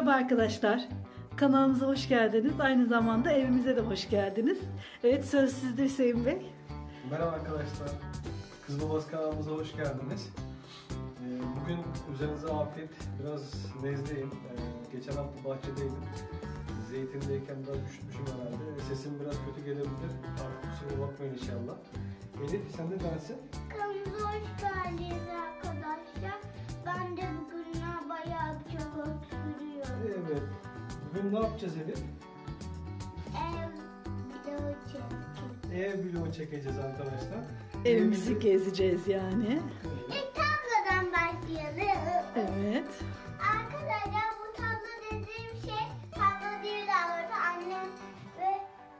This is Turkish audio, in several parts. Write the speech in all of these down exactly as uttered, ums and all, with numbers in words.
Merhaba arkadaşlar. Kanalımıza hoş geldiniz. Aynı zamanda evimize de hoş geldiniz. Evet, söz sizde Hüseyin Bey. Merhaba arkadaşlar. Kız Babası kanalımıza hoş geldiniz. Bugün üzerinize afiyet, biraz nezleyim. Geçen hafta bahçedeydim. Zeytindeyken biraz üşütmüşüm herhalde. Sesim biraz kötü gelebilir. Artık kusura bakmayın inşallah. Elif, sen de dersin? Kanalımıza hoş geldiniz arkadaşlar. Ben de bugün bayağı çok oturuyorum. Evet. Bugün ne yapacağız Elif? Ev video çekeceğiz. Ev vlogu çekeceğiz arkadaşlar. Evimizi Evimizi- gezeceğiz yani. İlk tablodan başlayalım. Evet. Arkadaşlar bu tablo dediğim şey tablo değil daha doğrusu annem ve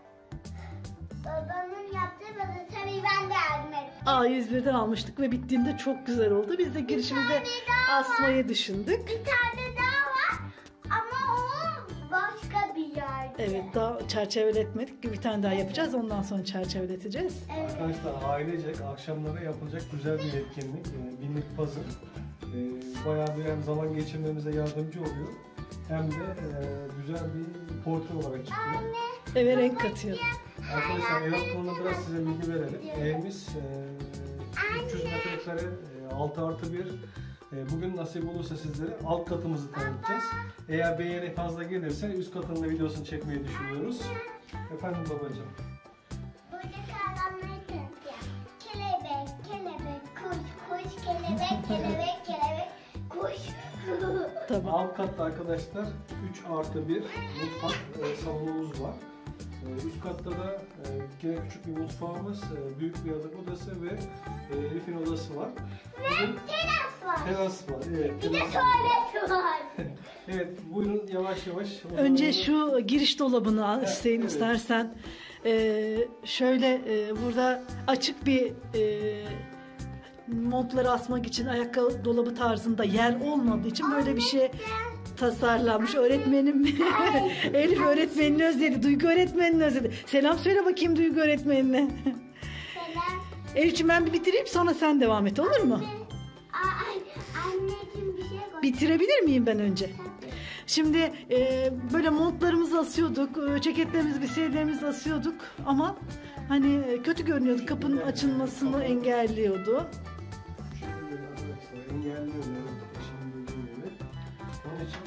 babamın yaptığı ve tabii ben de yardım ettim. A yüz birden almıştık ve bittiğinde çok güzel oldu. Biz de girişimize tane daha var. asmayı düşündük. Bir tane daha var ama o başka bir yerde. Evet, daha çerçeveletmedik. Bir tane daha yapacağız. Ondan sonra çerçeveleteceğiz. Evet. Arkadaşlar ailecek akşamları yapılacak güzel bir etkinlik. Ee, Binlik puzzle. Ee, bayağı bir hem zaman geçirmemize yardımcı oluyor. Hem de e, güzel bir portre olarak çıkıyor. Eve renk katıyor. Arkadaşlar ev hakkında biraz size bilgi verelim. Evimiz e, üç yüz metrekare, e, altı artı bir. E, bugün nasip olursa sizlere alt katımızı tanıtacağız. Eğer beğeni fazla gelirse üst katının da videosunu çekmeyi düşünüyoruz. Efendim babacığım. Burada kavramları tanıtacağım. Kelebek, kelebek, kuş, kuş, kelebek, kelebek, kelebek, kuş. Tamam. Alt katta arkadaşlar üç artı bir mutfak e, salonumuz var. E, üst katta da e, yine küçük bir mutfağımız, e, büyük bir yatak odası ve e, Elif'in odası var. Bugün Teras var. teras var. Evet, Bir de teras var. tuvalet var. Evet, buyurun yavaş yavaş. Önce şu giriş dolabını al Hüseyin, evet. istersen. Ee, şöyle e, burada açık bir e, montları asmak için ayakkabı dolabı tarzında yer olmadığı için böyle bir şey tasarlanmış. Öğretmenim Elif öğretmenini özledi. Duygu öğretmenini özledi. Selam söyle bakayım Duygu öğretmenine. Selam. Elif'ciğim ben bir bitireyim, sonra sen devam et, olur mu? Aa, anneciğim bir şey koy. Bitirebilir miyim ben önce? Şimdi e, böyle montlarımızı asıyorduk, e, ceketlerimizi, bir şeylerimizi asıyorduk ama hani e, kötü görünüyordu, kapının açılmasını engelliyordu. Şöyle arkadaşlar engelliyor yani eşimin dediği gibi. Onun için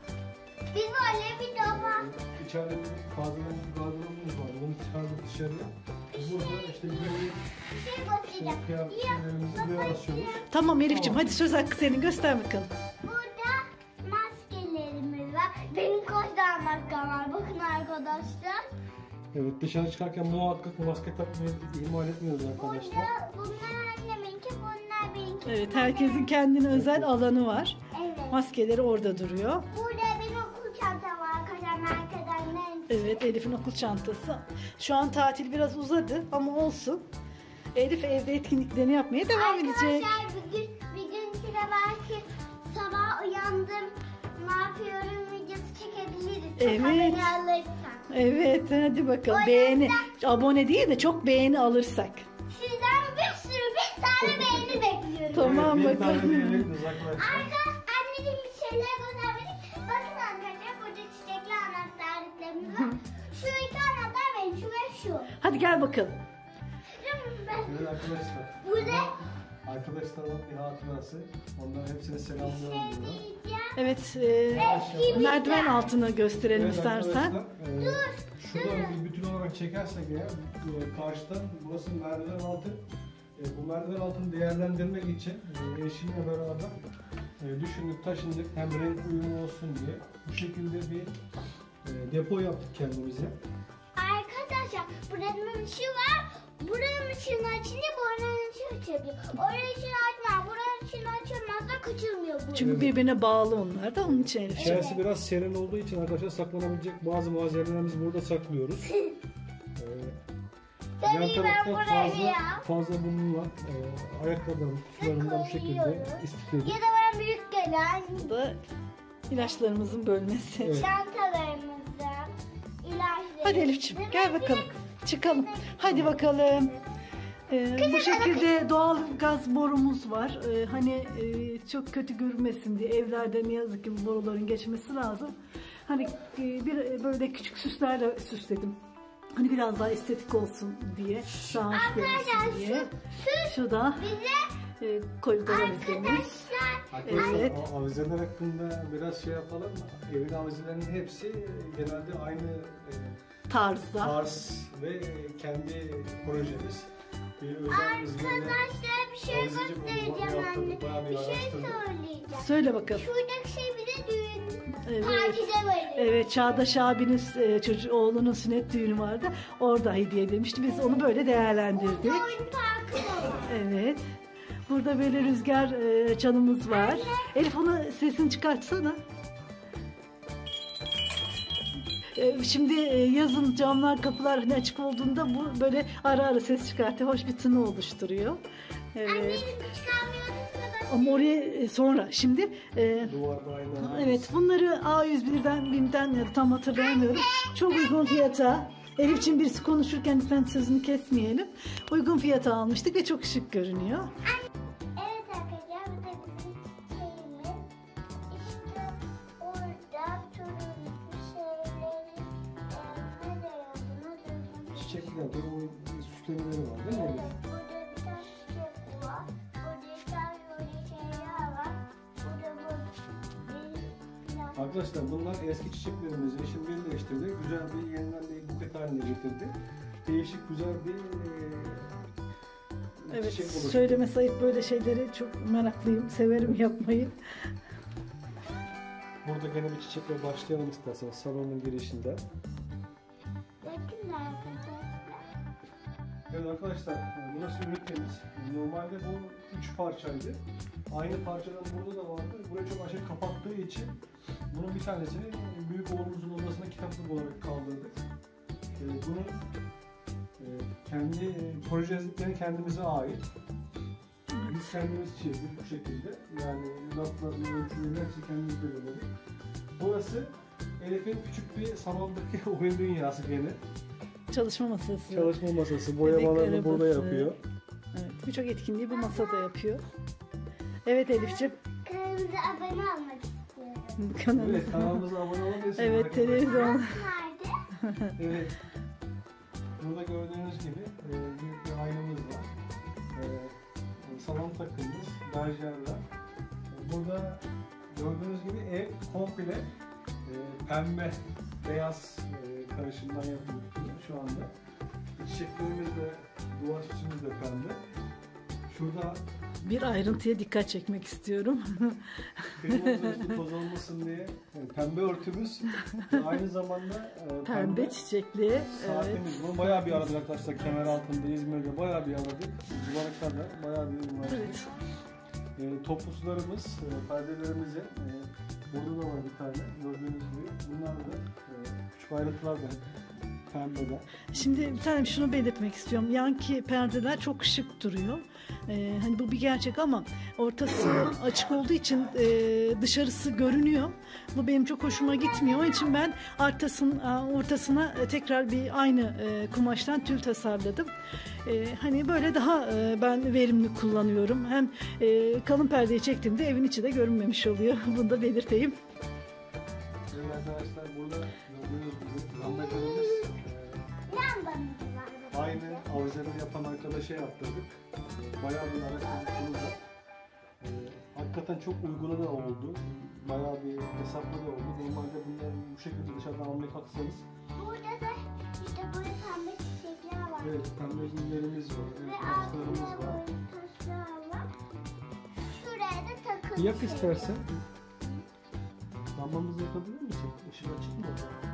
Biz böyle bir dolap. içeride bir fazladan bir gardırobumuz var. Onu çıkardık dışarıya. Burada işte günlük Bir şey göstereceğim. kıyafetlerimizi buraya asıyoruz. Tamam Elif'ciğim, hadi söz hakkı senin, göster bakalım. Burada maskelerimiz var. Benim kaç tane maskem var. Bakın arkadaşlar. Evet, dışarı çıkarken muhakkak maske takmayı ihmal etmiyoruz arkadaşlar. Burada bunlar anneminki, bunlar benimki. Evet, herkesin kendine özel alanı var. Evet. Maskeleri orada duruyor. Burada benim okul çantam var arkadaşlar. Arkadaşlar. Evet, Elif'in okul çantası. Şu an tatil biraz uzadı ama olsun. Elif evde etkinliklerini yapmaya devam edecek. Arkadaşlar bir gün, bir gün size belki sabah uyandım. Ne yapıyorum videosu çekebiliriz. Evet. Abone alırsan. Evet, hadi bakalım. O Beğeni, yüzden- abone değil de çok beğeni alırsak. Sizden bir sürü bir tane beğeni bekliyorum. Tamam, Evet, bir tane bakalım. diyelim uzaklaştık. Arka anneciğim bir şeyler göstermedik. Bakın arkadaşlar burada çiçekli anahtarlıklarımız var. Şu iki anahtar benim, şu ve şu. Hadi gel bakalım. Şimdi ben Evet arkadaşlar. burada Arkadaşlarımın bir hatırası. Onların hepsine selamlıyorum şey burada. diyeceğim. Evet, e, Eski bir merdiven altını gösterelim Evet istersen. arkadaşlar, e, şuradan bir bütün olarak çekersek eğer e, karşıdan burası merdiven altı. E, bu merdiven altını değerlendirmek için e, eşimle beraber e, düşündük, taşındık, hem renk uyumu olsun diye. Bu şekilde bir e, depo yaptık kendimize. Arkadaşlar buranın ışığı var. Buranın ışığını açınca buranın ışığı açılıyor. Oranın ışığını açma. Buranın ışığını açılmazsa kaçırmıyor bu. Çünkü birbirine bağlı onlar da, onun için Elif. İçerisi biraz serin olduğu için arkadaşlar saklanabilecek bazı malzemelerimizi burada saklıyoruz. Ee, Tabii yan ben tarafta buraya fazla, fazla bunun var. Ee, ayakkabılarım, kutularımı da bu şekilde koyuyoruz. istifledik. Ya da ben büyük gelen Bu da ilaçlarımızın bölmesi. Evet. çantalarımızı, ilaçlarımızı. Hadi Elif'ciğim gel bakalım. Çıkalım. Hadi bakalım. Ee, bu şekilde doğal gaz borumuz var. Ee, hani e, çok kötü görünmesin diye evlerde ne yazık ki bu boruların geçmesi lazım. Hani e, bir böyle küçük süslerle süsledim. Hani biraz daha estetik olsun diye, daha hoş görünsün diye. Şu da e, koridor avizemiz. Arkadaşlar Evet. o avizeler hakkında biraz şey yapalım mı? Evin avizelerinin hepsi genelde aynı e, Tarzda. tarz ve kendi projemiz. Bir özel İzmir'de Arkadaşlar bir şey avizeci bulma göstereceğim anne. yaptırdık. Bayağı bir Bir şey araştırdık. söyleyeceğim. Söyle bakalım. Şuradaki şey bir de düğün. Evet. Tacize veriyor. Evet, Çağdaş abinin e, çocuğu, oğlunun sünnet düğünü vardı. Orada hediye demişti. Biz onu böyle değerlendirdik. Oyun parkı da var. Evet. Burada böyle rüzgar e, çanımız var. Elif onu sesini çıkartsana. E, şimdi e, yazın camlar kapılar hani açık olduğunda bu böyle ara ara ses çıkartıyor. Hoş bir tını oluşturuyor. Evet. Anneciğim çıkarmıyorduk da. Ama oraya e, sonra şimdi e, Duvarda aynı. evet, bunları A yüz birden BİM'den ya da tam hatırlayamıyorum. Çok uygun fiyata. Elif'ciğim birisi konuşurken lütfen sözünü kesmeyelim. Uygun fiyata almıştık ve çok şık görünüyor. Evet arkadaşlar bu da bizim şeyimiz. İşte orada turuncu şeyleri e, ne diyor buna? Çiçekler, böyle süslemeleri var değil mi? Evet, burada bir tane çiçek var. Burada bir tane böyle şeyler var. Burada bu bir plan. Arkadaşlar bunlar eski çiçeklerimizi eşim birleştirdi. Güzel bir yeniden bir buket haline getirdi. Değişik güzel bir e, Evet, çiçek oluştu. söyleme sayıp böyle şeyleri çok meraklıyım, severim yapmayı. Burada gene bir çiçekle başlayalım isterseniz salonun girişinde. Bakın arkadaşlar. Evet arkadaşlar, e, burası ünitemiz. Normalde bu üç parçaydı. Aynı parçadan burada da vardı. Burayı çok aşağı kapattığı için bunun bir tanesini büyük oğlumuzun odasına kitaplık olarak kaldırdık. E, bunun e, kendi e, projeleri kendimize ait. Biz kendimiz çizdik bu şekilde. Yani raflarını, ölçüleri hepsi kendimiz belirledik. Burası Elif'in küçük bir salondaki oyun dünyası gene. Çalışma masası. Çalışma masası, boyamalarını Bebek burada arabası. yapıyor. Evet, birçok etkinliği bu masada yapıyor. Evet Elif'ciğim. Kanalımıza abone olmak istiyorum. Kanalımıza. Evet, kanalımıza abone olabilirsiniz. Evet, arkadaşlar. televizyon. Nerede? Evet. Burada gördüğünüz gibi e, büyük bir aynamız var. E, salon takımımız, berjerler. E, burada gördüğünüz gibi ev komple e, pembe, beyaz e, karışımdan yapılıyor şu anda. Çiçeklerimiz de, duvar süsümüz de pembe. Şurada Bir ayrıntıya dikkat çekmek istiyorum. kırmızı üstü toz olmasın diye e, pembe örtümüz ve aynı zamanda e, Pembe çiçekli. Evet. saatimiz. Bunu bayağı bir aradık arkadaşlar, kemer altında İzmir'de bayağı bir aradık. Civarlıkta da bayağı bir uğraştık. Evet. E, topuzlarımız, e, perdelerimizi e, burada da var bir tane gördüğünüz gibi. Bunlar da e, küçük ayrıntılar da pembeden. Şimdi bir tanem şunu belirtmek istiyorum. Yanki perdeler çok şık duruyor. Ee, hani bu bir gerçek ama ortası açık olduğu için e, dışarısı görünüyor. Bu benim çok hoşuma gitmiyor. Onun için ben ortasın, ortasına tekrar bir aynı e, kumaştan tül tasarladım. E, hani böyle daha e, ben verimli kullanıyorum. Hem e, kalın perdeyi çektiğimde evin içi de görünmemiş oluyor. Bunu da belirteyim. Evet arkadaşlar, burada gördüğünüz gibi lambalarımız e, Lambamız var. aynı avizeleri yapan arkadaşa yaptırdık. E, bayağı bir araştırmamız var. E, hakikaten çok uygunu da oldu. Bayağı bir hesaplı da oldu. Normalde bunları bu şekilde dışarıdan almaya kalksanız. Burada da işte böyle pembe çiçekler var. Evet, pembe güllerimiz var. Ve Evet, altında taşlarımız var. böyle taşlar var. Şuraya da takılı. Yak istersen. Lambamızı yakabilir misin? Işık açık mı?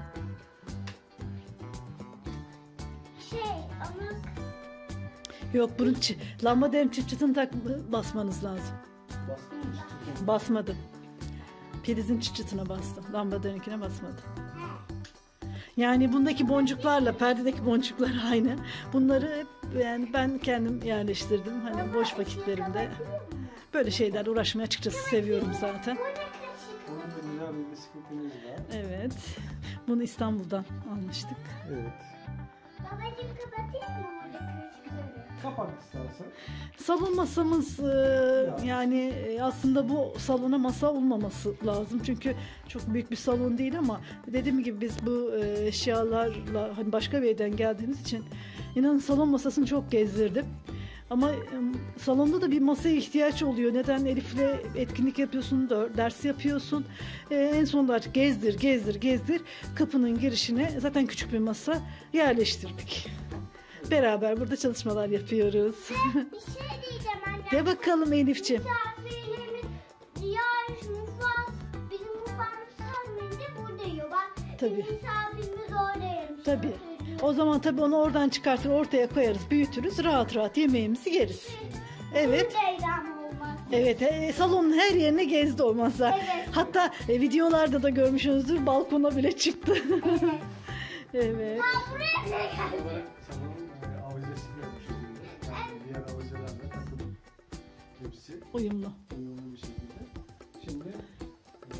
Şey ama Yok, bunun çi- lamba derim çıt çıtını tak basmanız lazım. Bastın mı? Işık. Basmadım. Prizin çıt çıtına bastım. Lambadarınkine basmadım. Yani bundaki boncuklarla perdedeki boncuklar aynı. Bunları hep yani ben kendim yerleştirdim. Hani boş vakitlerimde böyle şeylerle uğraşmayı açıkçası seviyorum zaten. Burada da güzel bir bisikletimiz var. Evet. Bunu İstanbul'dan almıştık. Evet. Babacığım kapatayım mı buradaki ışıkları? Kapat istersen. Salon masamız e, yani e, aslında bu salona masa olmaması lazım. Çünkü çok büyük bir salon değil ama dediğim gibi biz bu e, eşyalarla hani başka bir evden geldiğimiz için inanın salon masasını çok gezdirdim. Ama e, salonda da bir masaya ihtiyaç oluyor. Neden? Elif'le etkinlik yapıyorsun, ders yapıyorsun. E, en sonunda artık gezdir, gezdir, gezdir. Kapının girişine zaten küçük bir masa yerleştirdik. Beraber burada çalışmalar yapıyoruz. Bir şey diyeceğim anne. De bakalım Elif'ciğim. Misafirlerimiz diğer mutfağı, bizim mutfağımız tahminde burada yiyor. Bak Tabii. bizim misafirimiz orada yemiş. Tabii. O zaman tabii onu oradan çıkartır, ortaya koyarız, büyütürüz. Rahat rahat yemeğimizi yeriz. Evet. Buradaydı olmaz. Evet, e, salonun her yerine gezdi o masa. Evet. Hatta e, videolarda da görmüşsünüzdür, balkona bile çıktı. Evet. Evet. Ha buraya ne geldi? Salonun salonun e, avizesini yapmış şekilde. Yani diğer avizelerle takılı. Hepsi Uyumlu. uyumlu bir şekilde. Şimdi e,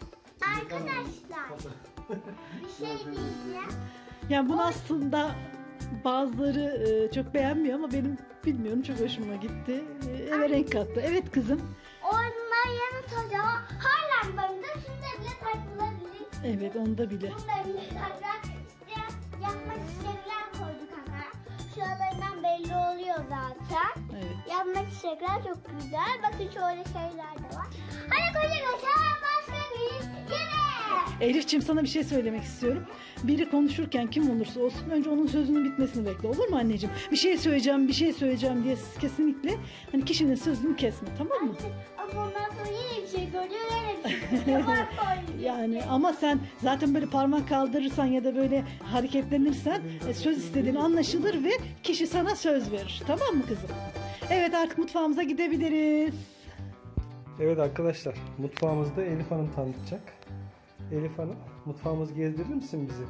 Arkadaşlar. Bir şey diyeceğim. Yani bunu aslında bazıları e, çok beğenmiyor ama benim bilmiyorum çok hoşuma gitti. E, eve renk kattı. Evet kızım. Ondan yanı tacağı her lambanın da şunda bile takılabilir. Evet, onda bile. Bunda bile taklar. İşte yapmak çiçekler koyduk ama. Şuralarından belli oluyor zaten. Evet. Yapmak çiçekler çok güzel. Bakın şöyle şeyler de var. Hadi koca koca başka bir yemek. Elif'ciğim sana bir şey söylemek istiyorum. Biri konuşurken kim olursa olsun önce onun sözünün bitmesini bekle. Olur mu anneciğim? Bir şey söyleyeceğim, bir şey söyleyeceğim diye kesinlikle hani kişinin sözünü kesme, tamam mı? Ama ondan sonra yine bir şey söylüyor, yine bir şey söylüyor. Var söyleyecek. Yani ama sen zaten böyle parmak kaldırırsan ya da böyle hareketlenirsen e, söz istediğin anlaşılır ve kişi sana söz verir. Tamam mı kızım? Evet, artık mutfağımıza gidebiliriz. Evet arkadaşlar, mutfağımızda Elif Hanım tanıtacak. Elif Hanım, mutfağımızı gezdirir misin bizi?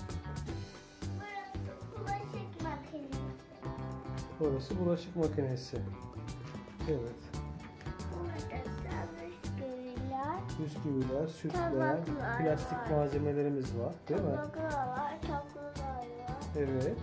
Burası bulaşık makinesi. Burası bulaşık makinesi. Evet. Burada da bisküviler, Bisküviler, sütler, Tabaklar plastik var. malzemelerimiz var, değil mi? tabaklar var, tatlılar var. Evet.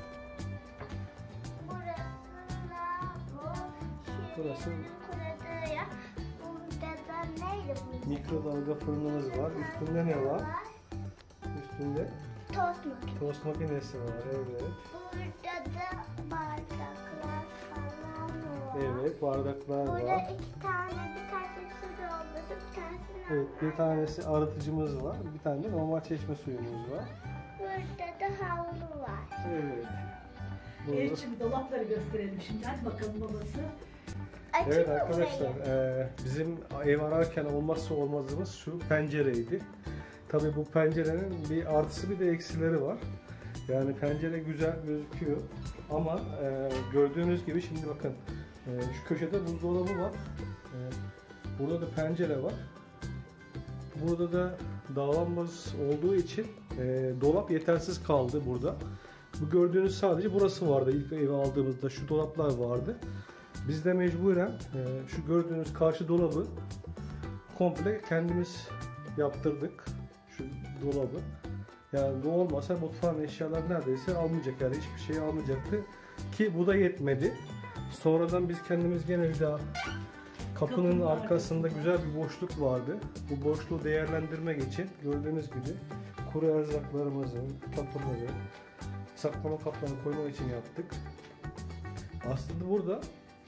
Burası da bu. Burası- Burada ya. Burada da neydi bu? Mikrodalga fırınımız var. Üstünde ne var? Üstünde Tost makinesi. tost makinesi var. Evet. Burada da bardaklar falan var. Evet, bardaklar Burada var. iki tane, bir tanesi su dolması, bir tanesini Evet, bir tanesi arıtıcımız var. Bir tane de normal çeşme suyumuz var. Burada da havlu var. Evet. Burada- Elif'ciğim dolapları gösterelim şimdi. Hadi bakalım babası. Açık Evet mı arkadaşlar, burayı? e, bizim ev ararken olmazsa olmazımız şu pencereydi. Tabii bu pencerenin bir artısı bir de eksileri var. Yani pencere güzel gözüküyor ama e, gördüğünüz gibi şimdi bakın e, şu köşede buzdolabı var. E, burada da pencere var. Burada da dağlanmaz olduğu için e, dolap yetersiz kaldı burada. Bu gördüğünüz sadece burası vardı. İlk evi aldığımızda şu dolaplar vardı. Biz de mecburen e, şu gördüğünüz karşı dolabı komple kendimiz yaptırdık. Şu dolabı. Yani bu olmasa mutfağın eşyaları neredeyse almayacak, yani hiçbir şey almayacaktı. Ki bu da yetmedi. Sonradan biz kendimiz gene bir daha kapının Kapının arkasında arkasında. güzel bir boşluk vardı. Bu boşluğu değerlendirmek için gördüğünüz gibi kuru erzaklarımızı, kapıları, saklama kaplarını koymak için yaptık. Aslında burada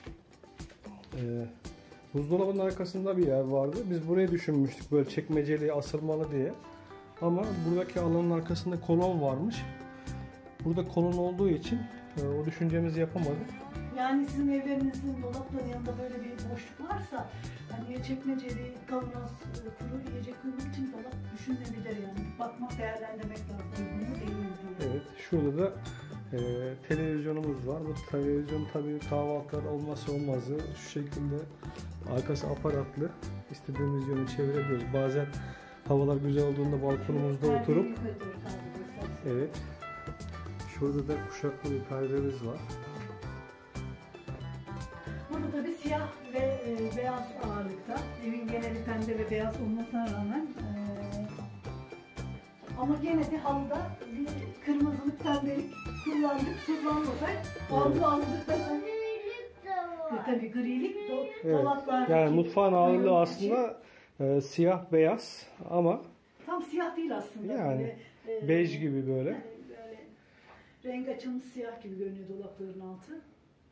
e, buzdolabının arkasında bir yer vardı. Biz burayı düşünmüştük böyle çekmeceli, asılmalı diye. Ama buradaki alanın arkasında kolon varmış. Burada kolon olduğu için e, o düşüncemizi yapamadık. Yani sizin evlerinizin dolapların yanında böyle bir boşluk varsa hani çekmeceli, kavanoz, e, kuru yiyecek koymak için dolap düşünülebilir yani. Bakmak, değerlendirmek lazım. Bunu değil diye. Evet, şurada da e, televizyonumuz var. Bu televizyon tabii kahvaltılar olmazsa olmazı. Şu şekilde arkası aparatlı. İstediğimiz yöne çevirebiliyoruz. Bazen havalar güzel olduğunda balkonumuzda oturup evet. Şurada da kuşaklı bir perdemiz var. Burada tabii siyah ve e, beyaz ağırlıkta. Evin geneli pembe ve beyaz olmasına rağmen e, Ama gene de halıda bir kırmızılık, pembelik kullandık. Kullanmasak aldı aldık. Grilik de E, var. tabii grilik do Evet. dolaplardaki. Yani mutfağın ağırlığı ürün aslında e, siyah beyaz ama tam siyah değil aslında. yani Böyle, e, bej gibi böyle. Yani böyle renk açılmış siyah gibi görünüyor dolapların altı.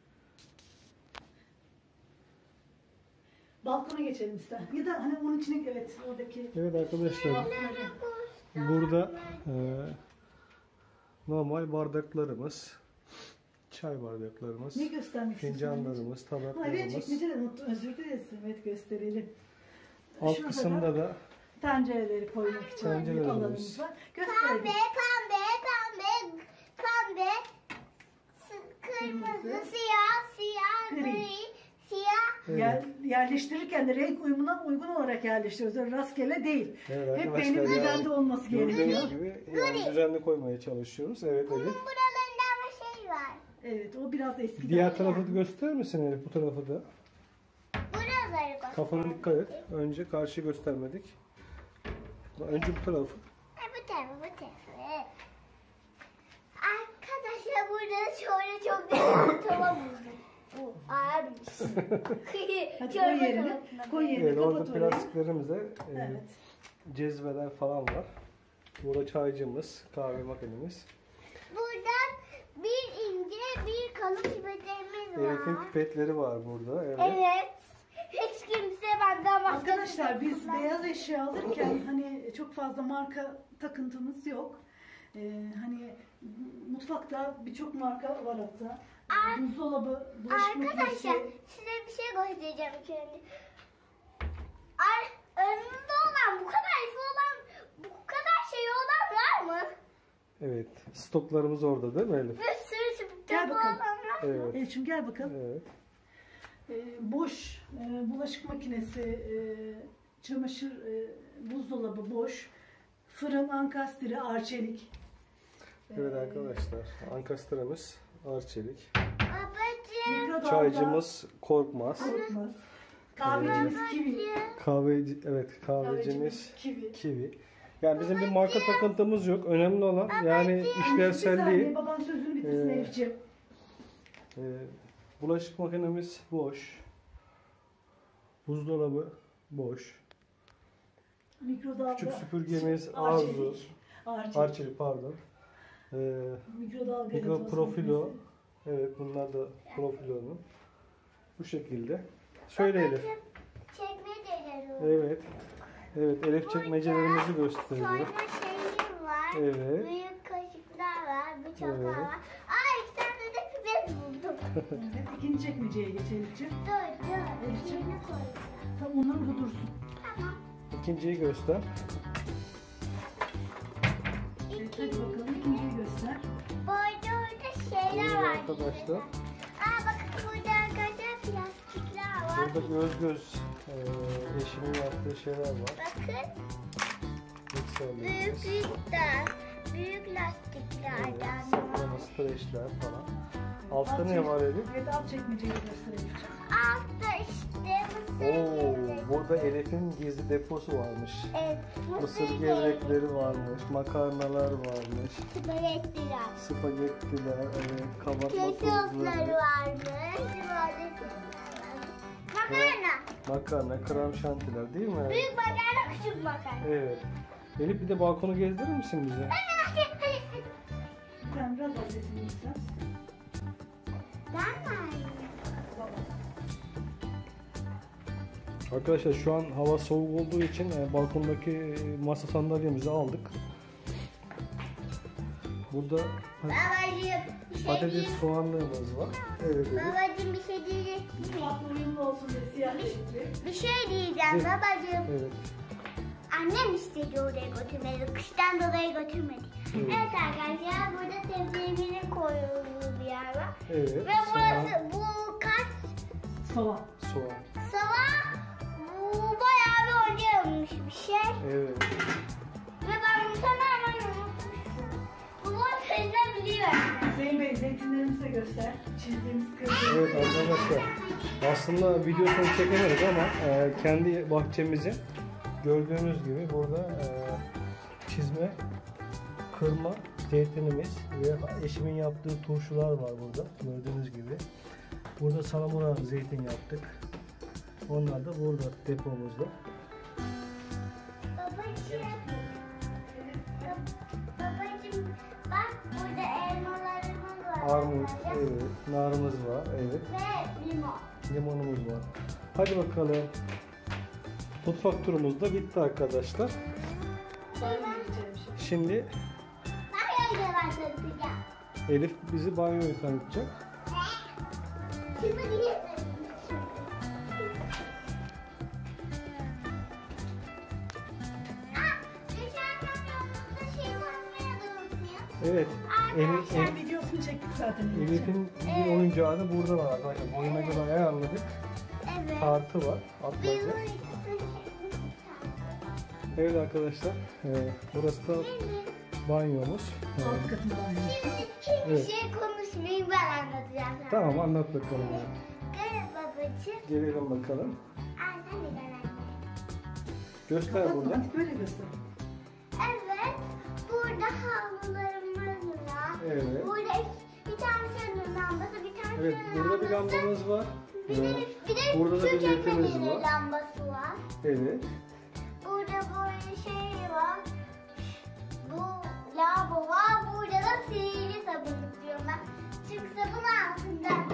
Balkona geçelim ister. Ya da hani onun içine evet oradaki Evet arkadaşlar, balkonları. burada e, normal bardaklarımız, çay bardaklarımız, Ne göstermek istiyorsun? fincanlarımız, Ha, evet tabaklarımız. çekmece de unuttum. Özür dileriz. Evet gösterelim. Alt Şurada kısımda da tencereleri koymak için bir Tencerelerimiz. alanımız var. Pembe, Gösterelim. pembe, pembe, pembe, s- kırmızı, Kırmızı. siyah, siyah, Gri. gri, siyah. evet. Yer, yerleştirirken de renk uyumuna uygun olarak yerleştiriyoruz. Öyle rastgele değil. Evet Hep arkadaşlar, benim yani düzende olması gerekiyor. gördüğünüz gibi yani düzenli koymaya çalışıyoruz. Evet Bunun Elif. buralarında ama şey var. Evet o biraz eski. Diğer tarafı da gösterir misin Elif, bu tarafı da? Buraları göster. Kafana dikkat et. Önce karşı göstermedik. Önce bu tarafı. Ha, bu tarafı, bu tarafı. Arkadaşlar burada şöyle çok güzel bir tava buldum. Bu ağırmış. Hadi Çorba koy yerine. tavasına Koy yerine. Evet, orada Kapat orayı. plastiklerimizde e, Evet. cezveler falan var. Burada çaycımız, kahve makinemiz. Buradan bir ince bir kalın pipetlerimiz var. Elif'in pipetleri var burada. Evet. Evet. Hiç kimse benden başka Arkadaşlar biz kullanmaz. beyaz eşya alırken hani çok fazla marka takıntımız yok. Ee, hani mutfakta birçok marka var hatta. Ar- Buzdolabı, bulaşık Arkadaşlar makinesi. size bir şey göstereceğim şimdi. Ar önünüzde olan bu kadar şey olan bu kadar şey olan var mı? Evet. Stoklarımız orada değil mi Elif? Bir sürü sürü Gel bakalım. olan var mı? Evet. Elçin gel bakalım. Evet. Ee, boş e, bulaşık makinesi, e, çamaşır, e, buzdolabı boş. Fırın, ankastre, arçelik. Evet Ee, arkadaşlar. Ankastramız Arçelik. Babacığım. mikrodalga, Çaycımız Korkmaz. Korkmaz. Kahvecimiz kivi. Kahveci, evet kahvecimiz Kahvecimiz kivi. Kiwi. Yani bizim bir marka takıntımız yok. Önemli olan yani Bir saniye, işlevselliği. baban sözünü bitirsin Ee, Elifciğim. Ee, bulaşık makinemiz boş. Buzdolabı boş. Mikrodalga. Küçük süpürgemiz Arçelik. Arzu. Arçelik. Arçelik pardon. Ee, Mikrodalga. mikro tost profilo. makinesi. Evet bunlar da profilonun. Bu şekilde. Söyleyelim. Çekmeceleri var. Evet. Evet Elif çekmecelerimizi gösteriyor. Soyma şeyi var. Evet. Büyük kaşıklar var. Bıçaklar Evet. var. Aa iki tane de pipet buldum. Evet, ikinci çekmeceye geç Elifciğim. Dur dur. Elifciğim. İçine koyacağım. Tam onlar burada dursun. Tamam. İkinciyi göster. Evet, hadi bakalım ikinciyi göster. Burada orada şeyler Evet var. arkadaşlar. Aa bakın burada arkadaşlar plastikler var. Burada göz göz e, eşimin yaptığı şeyler var. Bakın Mikserlerimiz. büyüklükler. Büyük lastiklerden Evet, var. saklama streçler falan. Altta ne var Elif? Evet alt çekmeceyi göster Elifciğim. Altta işte mısır Oo, gevrekleri. burada Elif'in gizli deposu varmış. Evet, Mısır mısır gevrekleri varmış, makarnalar varmış, Spagettiler. spagettiler, evet, kabartma Ketçapları tozları, varmış. Böyle makarna. makarna, krem şantiler değil mi? Büyük makarna, küçük makarna. Evet. Elif bir de balkonu gezdirir misin bize? Sen biraz daha sesini yükselt. Ben mi? Arkadaşlar şu an hava soğuk olduğu için e, balkondaki e, masa sandalyemizi aldık. Burada pa- Babacığım bir şey patates diyeyim. soğanlığımız var. Evet Elif. Babacığım bir şey diyeceğim. Mutfakla uyumlu olsun diye siyah renkli. Bir şey diyeceğim Evet. babacığım. Evet. Annem istedi oraya götürmedi. Kıştan dolayı götürmedi. Evet. Evet arkadaşlar burada sebzelerin koyulduğu bir yer var. Evet. Ve Soğan, burası bu kaç Soğan. soğan. sava bu bayağı bir oynayılmış bir şey. Evet. Ve ben bunu tamamen unutmuşum. Bunu sayılabiliyor. Hüseyin Bey zeytinlerimizi de göster. Çizdiğimiz kırmızı. Evet arkadaşlar. Aslında videosunu çekemedik ama e, kendi bahçemizi gördüğünüz gibi burada e, çizme kırma zeytinimiz ve eşimin yaptığı turşular var burada. Gördüğünüz gibi. Burada salamura zeytin yaptık. Onlar da burada depomuzda. Babacığım. Babacığım bak burada elmalarımız var. Armut, evet, narımız var, evet. Ve limon. Limonumuz var. Hadi bakalım. Mutfak turumuz da bitti arkadaşlar. Ben yiyeceğim şimdi. Şimdi Ben öyle başlatacağım. Elif bizi banyoyu tanıtacak. Şimdi diye geçerken yolumuzda şey bakmaya da unutmayın. Evet. Elif, Sen Elif, videosunu çektik zaten. Elif'in bir oyuncağı da burada var arkadaşlar. Boyuna göre ayarladık. Evet. Tartı var. Atmaca. Benim Evet arkadaşlar. E, burası da banyomuz. E, Alt katında banyo. Hiçbir Evet. şey konuşmayayım, ben anlatacağım sana. tamam anlat bakalım. Gel babacığım. Gelelim bakalım. Ay, sen de gel anne. Göster Kapatma, burada. hadi böyle göster. Evet. Burada havlularımız var. Evet. Burada bir tane lambası, bir tane Evet burada bir lambamız var. Bir de, Evet. bir de Burada da su bir ledimiz çekmeceli var. lambası var. Evet. Burada böyle şey var. Bu lavabo var. Burada da sihirli sabunluk diyorum ben. Çünkü sabun altında.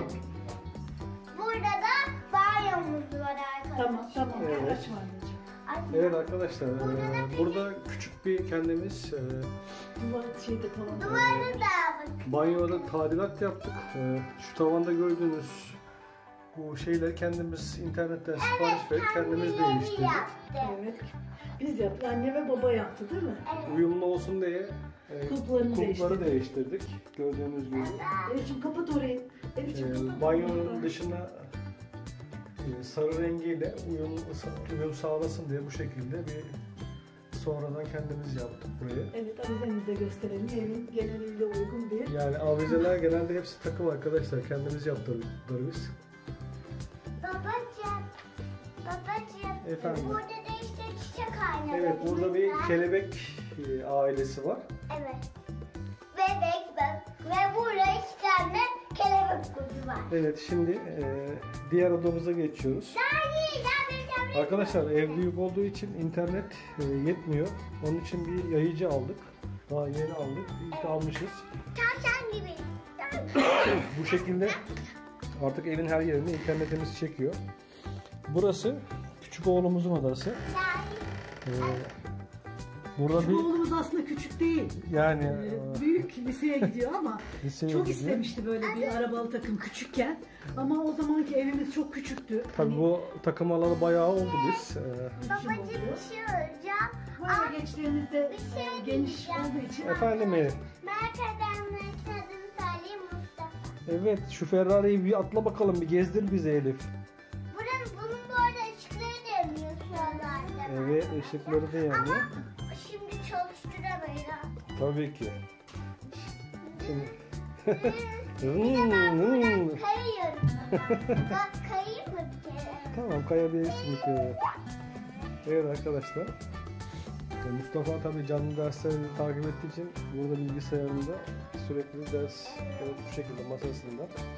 Burada da banyomuz var arkadaşlar. Tamam tamam. Evet. Açma anneciğim. Ay, Evet arkadaşlar. Burada da e, peki- burada küçük bir kendimiz e, Duvar şeyde falan. Duvarı da bak. banyoda tadilat yaptık. E, şu tavanda gördüğünüz bu şeyleri kendimiz internetten sipariş verip kendimiz kendileri değiştirdik. yaptı. Evet. Biz yaptık. Anne ve baba yaptı değil mi? Evet. Uyumlu olsun diye e, Kulplarını kulpları değiştirdik. değiştirdik. Gördüğünüz gibi. Elif'ciğim kapat orayı. Elif'ciğim E, kapat. banyonun dışına e, sarı rengiyle uyum, uyum sağlasın diye bu şekilde bir sonradan kendimiz yaptık burayı. Evet avizemizde gösterelim. Evin geneliyle uygun bir. Yani avizeler genelde hepsi takım arkadaşlar. Kendimiz yaptırdık biz. Babacığım. Babacığım. Efendim? Burada da işte çiçek aynaları. Evet burada bir var. kelebek e, ailesi var. Evet. Bebek bak. Ve burada iki tane kelebek kuzu var. Evet şimdi e, diğer odamıza geçiyoruz. Daha iyi. Daha bir tane. Arkadaşlar ev büyük olduğu için internet e, yetmiyor. Onun için bir yayıcı aldık. Daha yeni aldık. İyi ki almışız. Tavşan gibi. Bu şekilde artık evin her yerinde internetimiz çekiyor. Burası küçük oğlumuzun odası. Daha iyi. E, burada Şu bir oğlumuz aslında küçük değil. yani Ee, e, büyük liseye gidiyor ama liseye çok gidiyor. istemişti böyle bir arabalı takım küçükken. Ama o zamanki evimiz çok küçüktü. Tabii Hani bu takım alalı bayağı oldu biz. E, Babacığım bir şey olacak. böyle geçtiğimizde bir şey e, geniş diyeceğim. olduğu için efendim Elif. Mert adamın adını söyleyeyim, Mustafa. Evet şu Ferrari'yi bir atla bakalım bir gezdir bize Elif. Buranın, bunun bu arada ışıkları da yanıyor şu anlarda. Evet ışıkları da yanıyor. Ama şimdi çalıştıramayız. Tabii ki. Şimdi Bir de ben Hmm, buradan hmm. kayıyorum. Bak kayayım mı bir kere? Tamam kayabilirsin bir kere. Evet arkadaşlar. e, Mustafa tabii canlı derslerini takip ettiği için burada bilgisayarında sürekli ders evet, bu şekilde masasında.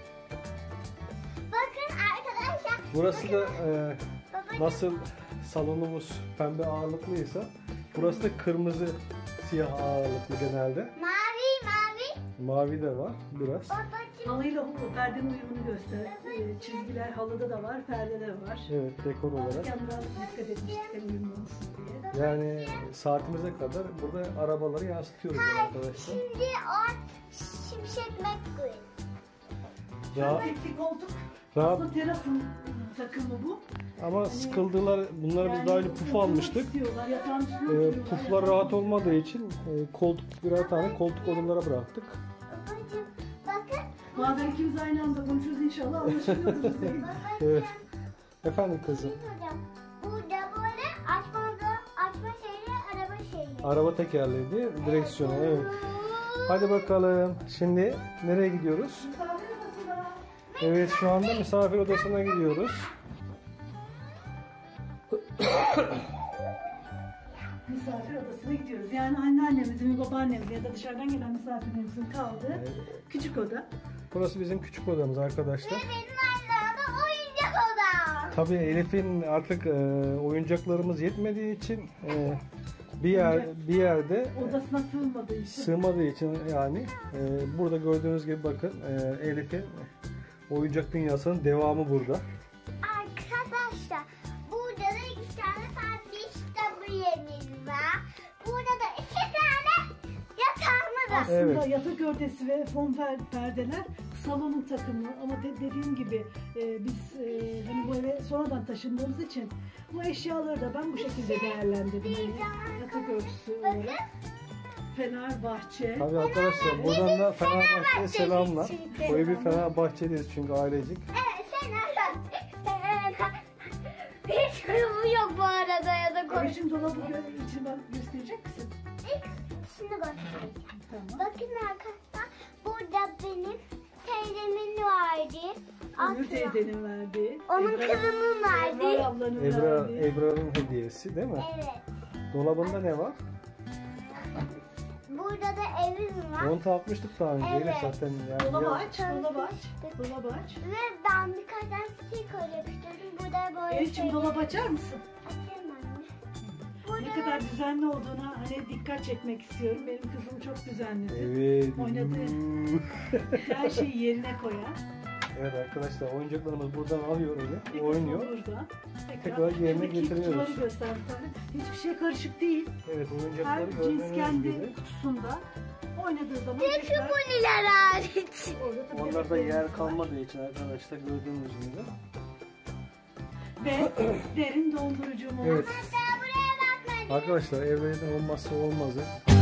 Bakın arkadaşlar. Burası da e, Babacığım, nasıl salonumuz pembe ağırlıklıysa burası da kırmızı siyah ağırlıklı genelde. mavi mavi. Mavi de var biraz. Babacığım. halıyla hu- perdenin uyumunu göster. Ee, çizgiler halıda da var, perdede de var. Evet dekor olarak. Alırken biraz dikkat etmiştik hem uyumlu olsun diye. Yani saatimize kadar burada arabaları yansıtıyoruz arkadaşlar. Şimdi o şimşek McQueen. Rahat, Tekli koltuk. rahat Aslında terasın takımı bu. ama sıkıldılar. Bunları biz daha önce puf oturmak almıştık. istiyorlar, yatağın üstüne Ee, oturuyorlar. puflar rahat olmadığı için e, koltuk birer tane koltuk onlara bıraktık. Babacığım bakın. Bazen ikimiz aynı anda konuşuruz inşallah anlaşılıyoruz. Babacığım. Evet. Efendim kızım. Hocam, burada böyle açma, açma şeyi, araba şeyi. Araba tekerleği, direksiyonu evet. Hadi bakalım. Şimdi nereye gidiyoruz? Misafir odasına. Evet şu anda misafir odasına gidiyoruz. misafir odasına gidiyoruz. Yani anneannemizin, babaannemizin ya da dışarıdan gelen misafirlerimizin kaldığı Evet. küçük oda. Burası bizim küçük odamız arkadaşlar. Ve benim annemde oyuncak odam. Tabii Elif'in artık e, oyuncaklarımız yetmediği için e, bir yer bir yerde Odasına sığmadığı için. sığmadığı için yani e, burada gördüğünüz gibi bakın e, Elif'in oyuncak dünyasının devamı burada. Arkadaşlar burada da iki tane tatlı kitabı yerimiz var. Burada da iki tane yatağımız var. Aslında Evet. yatak örtüsü ve fon per- perdeler salonun takımı ama de- dediğim gibi e, biz e, hani bu eve sonradan taşındığımız için bu eşyaları da ben bu şekilde değerlendirdim. Yani yatak örtüsü olarak. Fenerbahçe. Tabii arkadaşlar buradan da Fenerbahçe'ye selamlar. çünkü. Bu evi Fenerbahçeliyiz çünkü ailecik. Evet sen anlat. Hiç kırmızı yok bu arada ya da koy. Eşim dolabı gö- içini bak- gösterecek misin? Şimdi göstereceğim. Tamam. Bakın arkadaşlar burada benim teyzemin vardı. Ömür Aslı. teyzenin verdiği. Onun Ebrar- kızının Ebrar verdi. ablanın Ebra, verdiği. Ebrar'ın hediyesi değil mi? Evet. Dolabında ne var? Burada da evim var. Montu atmıştık daha önce. Evet. Elif zaten yani. Dolabı ya- aç, dolabı aç. Dolabı aç. Ve ben birkaç tane sticker yapıştırdım. Burada böyle Elif'ciğim şeyler- dolabı açar mısın? Açayım anne. Ne Burada kadar düzenli olduğuna hani dikkat çekmek istiyorum. Benim kızım çok düzenli. Evet. Oynadı. Her şeyi yerine koyar. Evet arkadaşlar oyuncaklarımız buradan alıyor Elif. Bir Oynuyor. kısmı burada. Tekrar yerine Şuradaki getiriyoruz. kutuları göster bir tane. Hiçbir şey karışık değil. Evet Her oyuncakları cins gördüğünüz kendi gibi. kutusunda oynadığı zaman tek şu tekrar buniler hariç. orada tabii Onlarda bebeklerimiz yer var. kalmadığı için arkadaşlar gördüğünüz gibi. Ve derin dondurucumuz. Evet. Hatta buraya bakmayın. Arkadaşlar evlerin olmazsa olmazı